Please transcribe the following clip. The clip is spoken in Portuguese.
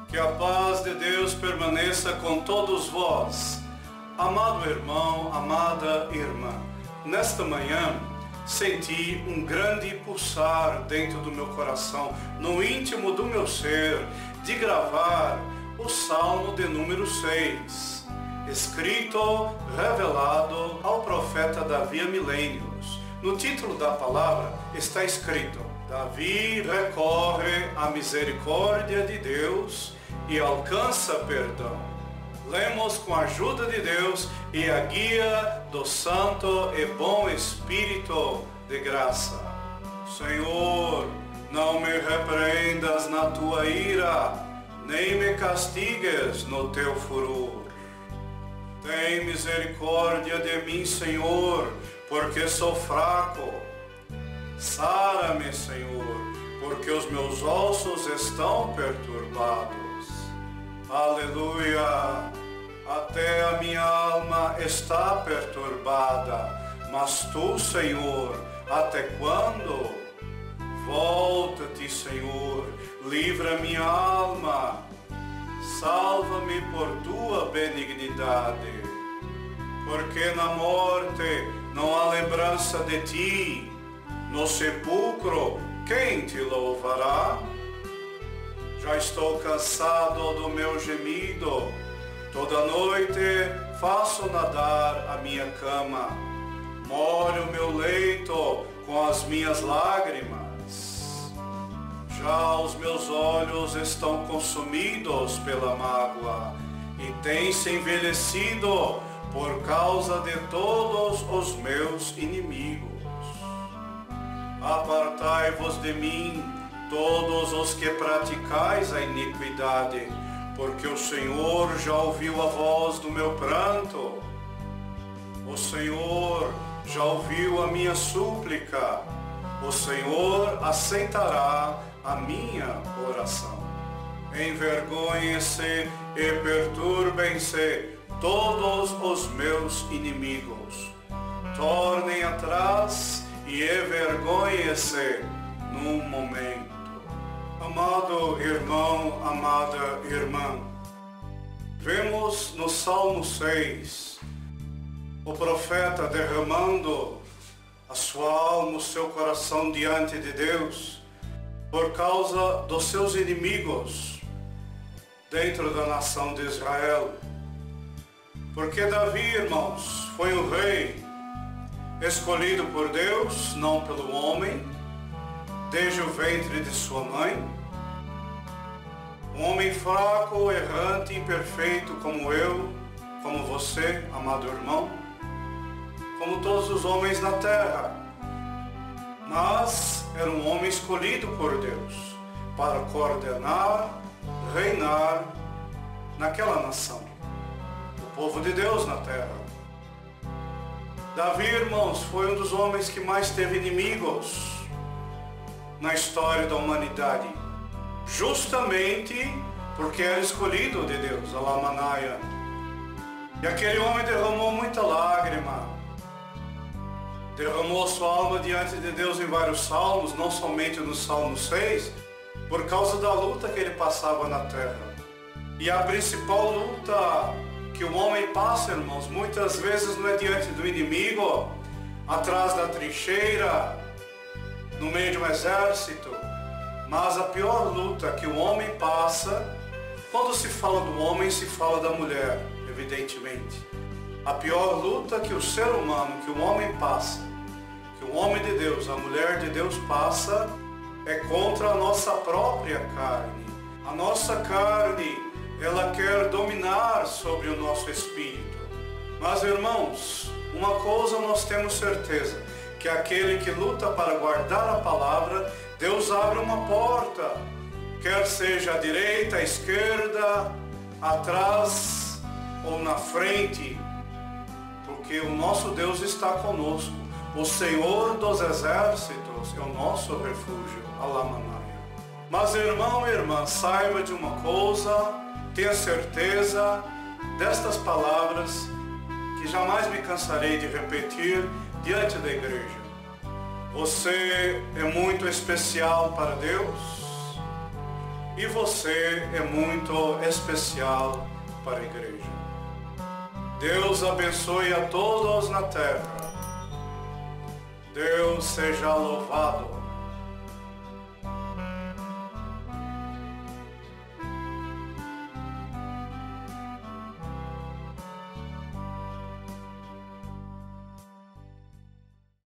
Que a paz de Deus permaneça com todos vós. Amado irmão, amada irmã, nesta manhã senti um grande pulsar dentro do meu coração, no íntimo do meu ser, de gravar o Salmo de número 6, escrito, revelado ao profeta Davi há milênios. No título da palavra está escrito: Davi recorre à misericórdia de Deus e alcança perdão. Lemos com a ajuda de Deus e a guia do Santo e Bom Espírito de graça. Senhor, não me repreendas na tua ira, nem me castigues no teu furor. Tem misericórdia de mim, Senhor, porque sou fraco. Sara-me, Senhor, porque os meus ossos estão perturbados. Aleluia! Até a minha alma está perturbada, mas tu, Senhor, até quando? Volta-te, Senhor, livra minha alma, salva-me por tua benignidade, porque na morte não há lembrança de ti, no sepulcro quem te louvará? Já estou cansado do meu gemido, toda noite faço nadar a minha cama, molho o meu leito com as minhas lágrimas. Já os meus olhos estão consumidos pela mágoa e têm-se envelhecido por causa de todos os meus inimigos. Apartai-vos de mim, todos os que praticais a iniquidade, porque o Senhor já ouviu a voz do meu pranto. O Senhor já ouviu a minha súplica. O Senhor aceitará a minha oração. Envergonhem-se e perturbem-se todos os meus inimigos. Tornem atrás e envergonhem-se num momento. Amado irmão, amada irmã, vemos no Salmo 6 o profeta derramando a sua alma, o seu coração diante de Deus por causa dos seus inimigos dentro da nação de Israel. Porque Davi, irmãos, foi um rei escolhido por Deus, não pelo homem, desde o ventre de sua mãe. Um homem fraco, errante, imperfeito como eu, como você, amado irmão, como todos os homens na terra. Mas era um homem escolhido por Deus para coordenar, reinar naquela nação, o povo de Deus na terra. Davi, irmãos, foi um dos homens que mais teve inimigos na história da humanidade, justamente porque era escolhido de Deus, Alamanaia. E aquele homem derramou muita lágrima, derramou sua alma diante de Deus em vários salmos, não somente no Salmo 6, por causa da luta que ele passava na terra. E a principal luta que o homem passa, irmãos, muitas vezes não é diante do inimigo, atrás da trincheira, no meio de um exército, mas a pior luta que o homem passa, quando se fala do homem, se fala da mulher, evidentemente. A pior luta que o ser humano, que o homem passa, que o homem de Deus, a mulher de Deus passa, é contra a nossa própria carne. A nossa carne, ela quer dominar sobre o nosso espírito. Mas, irmãos, uma coisa nós temos certeza, que aquele que luta para guardar a palavra, Deus abre uma porta, quer seja à direita, à esquerda, atrás ou na frente, porque o nosso Deus está conosco. O Senhor dos exércitos é o nosso refúgio, Alamanaia. Mas, irmão e irmã, saiba de uma coisa, tenha certeza destas palavras que jamais me cansarei de repetir diante da igreja. Você é muito especial para Deus E você é muito especial para a igreja. Deus abençoe a todos na terra. Deus seja louvado.